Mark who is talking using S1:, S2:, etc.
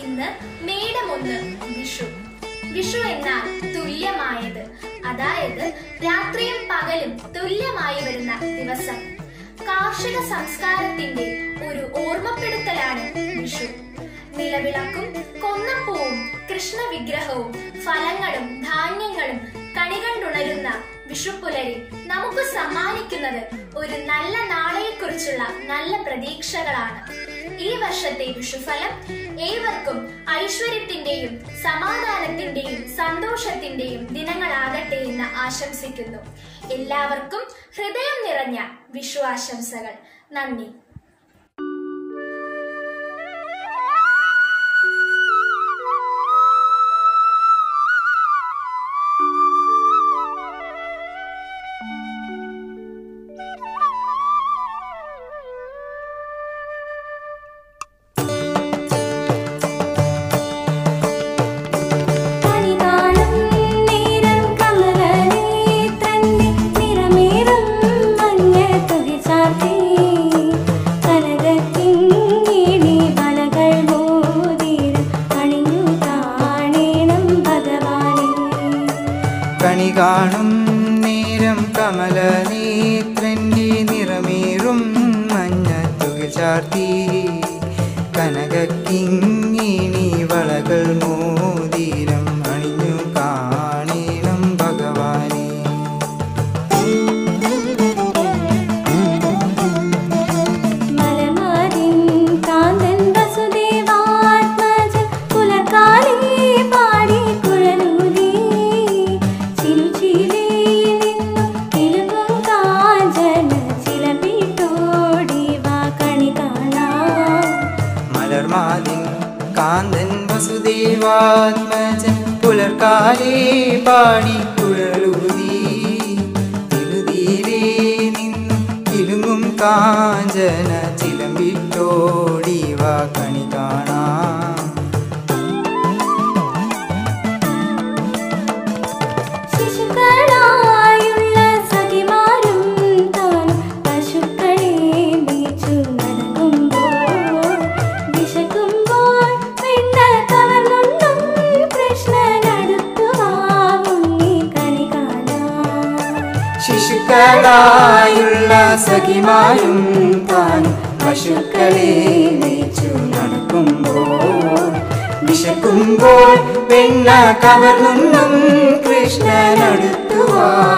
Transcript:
S1: ഇന്ന് മേടം 1 വിഷു. വിഷു എന്നാൽ തുല്യമായത്, അതായത് രാത്രിയും പകലും തുല്യമായി വരുന്ന ദിവസം. കാർഷിക സംസ്കാരത്തിന്റെ ഒരു ഓർമ്മപ്പെടുത്തലാണ് വിഷു. നിലവിളക്കും കൊന്നപ്പൂവും കൃഷ്ണ വിഗ്രഹവും ഫലങ്ങളും ധാന്യങ്ങളും കണികണ്ടുണരുന്ന വിഷുപ്പുലരി നമുക്ക് സമ്മാനിക്കുന്നത് ഒരു നല്ല നാളെയെക്കുറിച്ചുള്ള നല്ല പ്രതീക്ഷകളാണ്. ഈ വർഷത്തെ വിഷുഫലം ഏവർക്കും ഐശ്വര്യത്തിന്റെയും സമാധാനത്തിന്റെയും സന്തോഷത്തിന്റെയും ദിനങ്ങളാകട്ടെ എന്ന് ആശംസിക്കുന്നു. എല്ലാവർക്കും ഹൃദയം നിറഞ്ഞ വിഷു ആശംസകൾ. നന്ദി.
S2: കണി കാണും നേരം കമലനേത്രന്റെ നിറമേറും മഞ്ഞത്തുകിൽ ചാർത്തി കനകക്കിങ്ങിണി വളകൾ മോതിരം അണിഞ്ഞു കാണേണം ഭഗവാനെ. കാന്തൻ വസുദേവാത്മജൻ പുലർക്കാലേ പാടി കുഴലൂതി തിരുതീരേ നിന്നു കിലുങ്ങും കാഞ്ചന ചിലമ്പിട്ടോടി വാ കണി കാണാം. ശിശുക്കളായുള്ള സഖിമാരും താനും പശുക്കളെ മേച്ചു നടക്കുമ്പോൾ വിശക്കുമ്പോൾ വെണ്ണ കവർന്നും കൃഷ്ണനടുത്തുവാ